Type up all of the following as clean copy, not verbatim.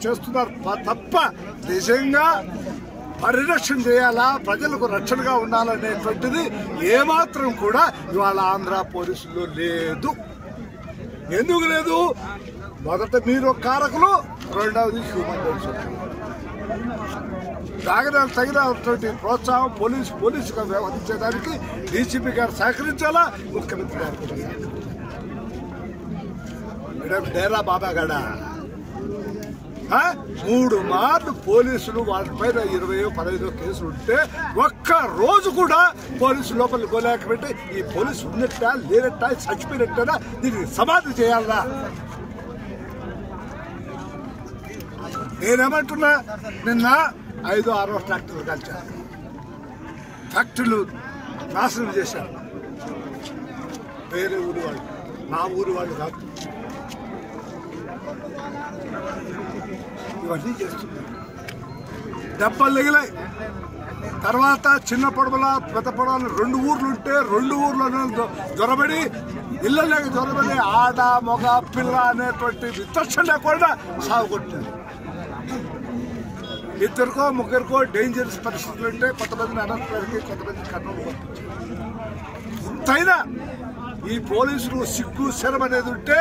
చేస్తున్నారు తప్ప నిజంగా పరిరక్షణ చేయాలా, ప్రజలకు రక్షణగా ఉండాలనేటువంటిది ఏమాత్రం కూడా ఇవాళ ఆంధ్ర పోలీసుల్లో లేదు. ఎందుకు లేదు? మొదట మీరు కారకులు, రెండవది హ్యూమన్ రైట్స్. తగినటువంటి ప్రోత్సాహం పోలీసుగా వ్యవహరించడానికి డీసీపీ గారు సహకరించాలా, ముఖ్యమంత్రి గారు కూడా సహకరించాలి. డేరా బాబాగడ 3 మార్లు పోలీసులు వాళ్ళపైన 20-15 కేసులు ఉంటే ఒక్క రోజు కూడా పోలీసు లోపల గోలేకబెట్టి ఈ పోలీసు ఉన్నట్టా లేనట్టా చచ్చిపోయినట్టా దీనికి సమాధి చేయాలా? నేనేమంటున్నా, నిన్న 5-6 ట్రాక్టర్లు కాల్చారు, ఫ్యాక్టరీలు నాశనం చేశారు. వేరే ఊరి వాళ్ళు, నా ఊరి వాళ్ళు కాదు. ఇవన్నీ చేస్తున్నారు. దెబ్బలు తగిలాయి. తర్వాత చిన్న పొడవల పెద్ద పొడవలు 2 ఊర్లు ఉంటే 2 ఊర్లలో దొరబడి ఇళ్ళలోకి దొరబడి ఆడ మగ పిల్ల అనేటువంటి విచక్షణ లేకుండా సాగుకుంటుంది. 2కో 3కో డేంజరస్ పరిస్థితులు ఉంటే కొంతమందిని అనంతపురానికి, కొంతమంది కర్నూలు పంపించారు. ఇంతైనా ఈ పోలీసులు సిగ్గు శరం అనేది ఉంటే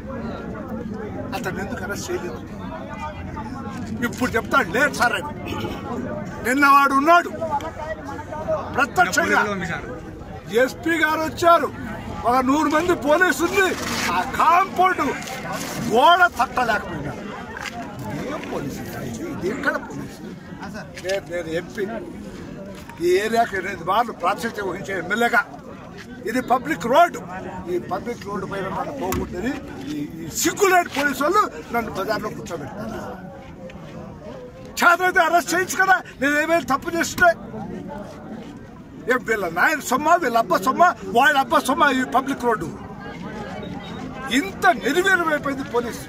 అతను ఎందుకు అరెస్ట్ చేయలేదు? ఇప్పుడు చెప్తాడు లేదు సార్ అని. నిన్నవాడు ఉన్నాడు ప్రత్యక్షంగా. ఎస్పీ గారు వచ్చారు, ఒక 100 మంది పోలీసు ఉంది. ఆ కాంపౌండ్ గోడ తట్టలేకపోయినారు. ఏం పోలీసు ఇది? ఎక్కడ పోలీసు? నేను ఎంపీ, ఈ ఏరియాకి 8 మార్లు ప్రాతినిధ్యం వహించే ఎమ్మెల్యేగా. ఇది పబ్లిక్ రోడ్డు. ఈ పబ్లిక్ రోడ్డు పైన నన్ను పోగొట్టని ఈ సిగ్గులేని పోలీసు వాళ్ళు నన్ను బజార్లో కూర్చోబెట్టారు. చేతనైతే అరెస్ట్ చేయొచ్చు కదా, నేను ఏమైనా తప్పు చేస్తుంటే. ఏం వీళ్ళ నాయన సొమ్మ, వీళ్ళ అబ్బ సొమ్మ, వాళ్ళ అబ్బ సొమ్మ ఈ పబ్లిక్ రోడ్డు. ఇంత నిర్వీర్యమైపోయింది పోలీసు.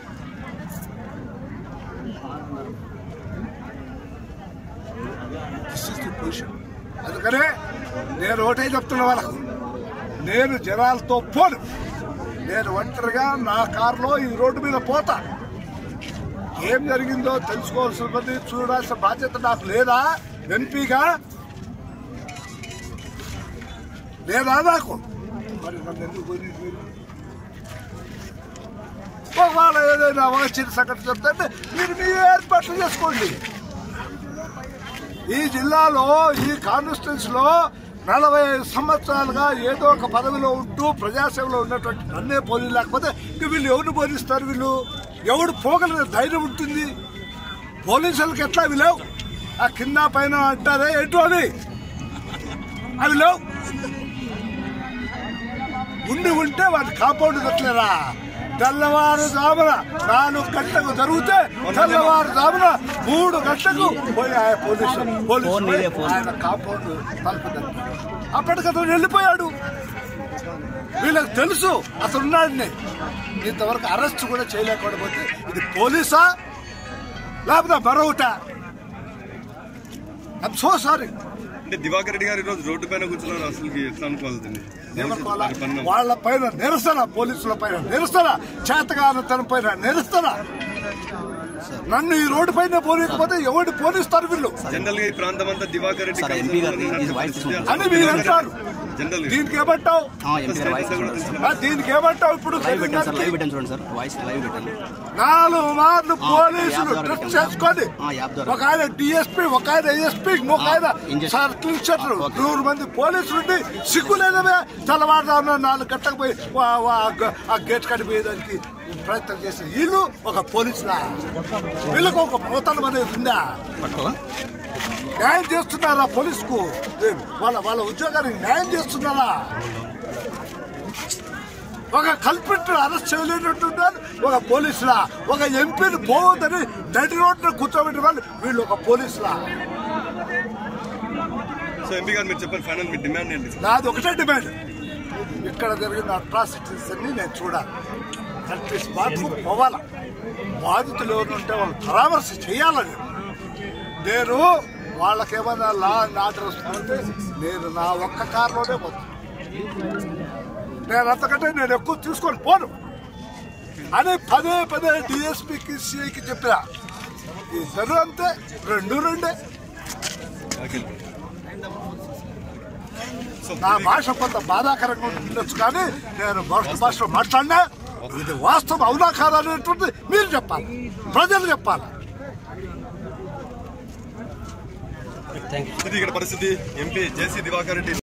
అందుకనే నేను ఒకటే చెప్తున్నా వాళ్ళకు, నేను జనాలతో పోను. నేను ఒంటరిగా నా కారులో ఈ రోడ్డు మీద పోతా. ఏం జరిగిందో తెలుసుకోవాల్సింది, చూడాల్సిన బాధ్యత నాకు లేదా? ఎంపీగా లేదా నాకు? మరి నన్ను ఎందుకు పోయి ఒకవేళ ఏదైనా చిన్న సంఘటన చెప్తే మీరు మీ ఏర్పాట్లు చేసుకోండి. ఈ జిల్లాలో, ఈ కాన్స్టిట్యున్సీలో 45 సంవత్సరాలుగా ఏదో ఒక పదవిలో ఉంటూ ప్రజాసేవలో ఉన్నటువంటి నన్నే పోలీసు లేకపోతే వీళ్ళు ఎవరిని పోలీస్తారు? వీళ్ళు ఎవడు పోగలిగిన ధైర్యం ఉంటుంది? పోలీసులకు ఎట్లా అవి లేవు? ఆ కింద పైన అంటారే ఎటు అని అవి లేవు. ఉంటే వాటి కాంపౌండ్ కట్టలేరా? తెల్లవారుజామున 4 గంటలకు జరిగితే తెల్లవారుజామున 3 గంటలకు పోయి పోలీసు ఆయన కాంపౌండ్ తలుపుతారు. అప్పటికతను వెళ్ళిపోయాడు. వీళ్ళకి తెలుసు అతను ఉన్నాడని. ఇంతవరకు అరెస్ట్ కూడా చేయలేకపోతే ఇది పోలీసా లేకపోతే మరొకటా? I'm so sorry. అంటే దివాకర్ రెడ్డి గారు ఈరోజు రోడ్డు పైన కూర్చున్నారు, అసలు ఎట్లా అనుకోవాలి? వాళ్ళ పైన నిరసన, పోలీసుల పైన నిరసన, చేతగానతనం పైన నిరసన. నన్ను ఈ రోడ్డు పైన పోలేకపోతే ఎవరు పోలీస్తారు వీళ్ళు? జనరల్ గా ఈ ప్రాంతం అంతా దివాకర్ రెడ్డి అని మీరు అంటారు. దీనికి ఏమంటావు? దీనికి ఏమంటావు? ఇప్పుడు 4 మార్లు పోలీసులు డ్రెస్ చేసుకొని, ఒక ఆయన డిఎస్పీ, ఒక ఆయన ఎస్పీ, ఒక ఆయన సర్కిల్ ఇన్స్పెక్టర్, 100 మంది పోలీసులు ఉండి సిగ్గులేదమే తెల్లవారుజామున 4 గంటలకు పోయి ఆ గేట్ కడిపోయేదానికి ప్రయత్నం చేసి వీళ్ళు ఒక పోలీసులా? వీళ్ళకు ఒక ప్రోత్సాహం అనేది ఉందా? న్యాయం చేస్తున్నారా పోలీసుకు? వాళ్ళ ఉద్యోగానికి న్యాయం చేస్తున్నారా? ఒక కల్పిట్ అరెస్ట్ చేయలేనట్టున్నారు ఒక పోలీసులా? ఒక ఎంపీని పోవద్దని నడి రోడ్డు కూర్చోబెట్టిన వాళ్ళు వీళ్ళు ఒక పోలీసులా? నాది ఒకటే డిమాండ్, ఇక్కడ జరిగిన అట్రాసిటీస్ అన్ని నేను చూడాలి. కరెక్ట్ స్పాట్కు పోవాలా? బాధితులు ఎవరుంటే వాళ్ళు పరామర్శ చేయాలని. నేను వాళ్ళకేమైనా లా అండ్ ఆర్డర్ వస్తుందంటే నేను నా ఒక్క కారులోనే పోతాను. నేను అంతకంటే నేను ఎక్కువ తీసుకొని పోను అని పదే డిఎస్పీకి, సిఐకి చెప్పా. ఇద్దరు అంతే, రెండే. నా భాష కొంత బాధాకరంగా ఉండొచ్చు, కానీ నేను మరొక భాషలో మాట్లాడినా ఇది వాస్తవం అవునా కాదా అనేటువంటి మీరు చెప్పాలి, ప్రజలు చెప్పాలి. ఇక్కడ పరిస్థితి ఎంపీ జేసీ దివాకర్ రెడ్డి